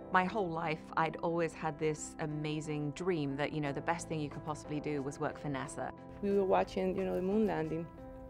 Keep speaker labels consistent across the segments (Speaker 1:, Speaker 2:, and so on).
Speaker 1: My whole life, I'd always had this amazing dream that, the best thing you could possibly do was work for NASA.
Speaker 2: We were watching, the moon landing.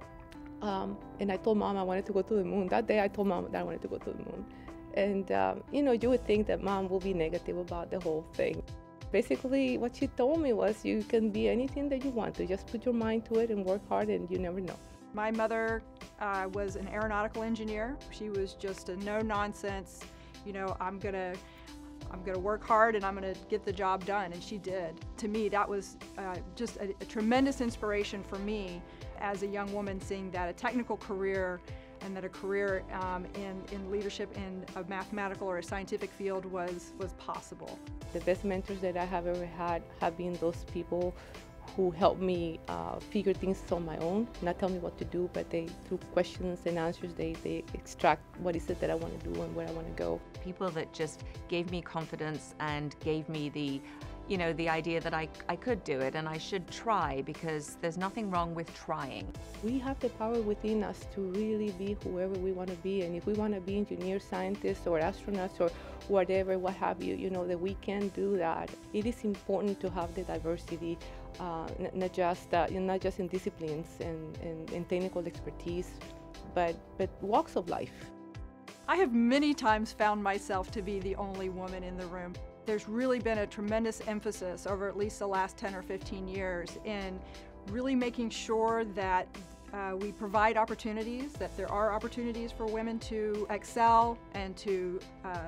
Speaker 2: And I told Mom I wanted to go to the moon. That day I told Mom that I wanted to go to the moon. And, you would think that Mom will be negative about the whole thing. Basically, what she told me was you can be anything that you want to. Just put your mind to it and work hard, and you never know.
Speaker 3: My mother was an aeronautical engineer. She was just a no-nonsense, I'm gonna work hard and I'm gonna get the job done, and she did. To me, that was just a tremendous inspiration for me as a young woman, seeing that a technical career and that a career in leadership in a mathematical or a scientific field was possible.
Speaker 2: The best mentors that I have ever had have been those people who helped me figure things on my own, not tell me what to do, but through questions and answers, they extract what is it that I want to do and where I want to go.
Speaker 1: People that just gave me confidence and gave me the idea that I could do it and I should try, because there's nothing wrong with trying.
Speaker 2: We have the power within us to really be whoever we want to be, and if we want to be engineers, scientists, or astronauts, or whatever, what have you, that we can do that. It is important to have the diversity, not just in disciplines and technical expertise, but walks of life.
Speaker 3: I have many times found myself to be the only woman in the room. There's really been a tremendous emphasis over at least the last 10 or 15 years in really making sure that we provide opportunities, that there are opportunities for women to excel and to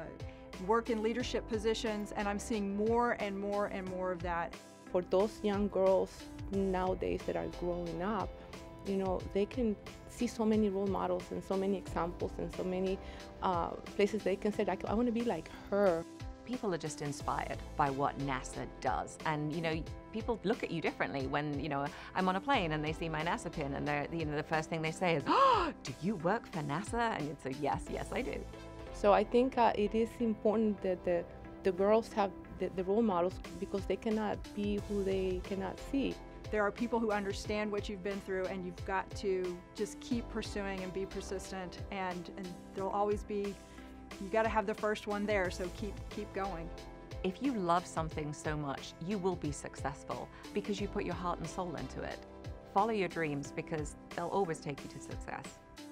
Speaker 3: work in leadership positions, and I'm seeing more and more and more of that.
Speaker 2: For those young girls nowadays that are growing up, they can see so many role models and so many examples and so many places they can say, I want to be like her.
Speaker 1: People are just inspired by what NASA does, and people look at you differently when I'm on a plane and they see my NASA pin, and they're the first thing they say is, "Oh, do you work for NASA?" And you'd say, yes, I do.
Speaker 2: So I think it is important that the girls have the role models, because they cannot be who they cannot see.
Speaker 3: There are people who understand what you've been through, and you've got to just keep pursuing and be persistent, and there'll always be, you got to have the first one there, so keep going.
Speaker 1: If you love something so much, you will be successful because you put your heart and soul into it. Follow your dreams, because they'll always take you to success.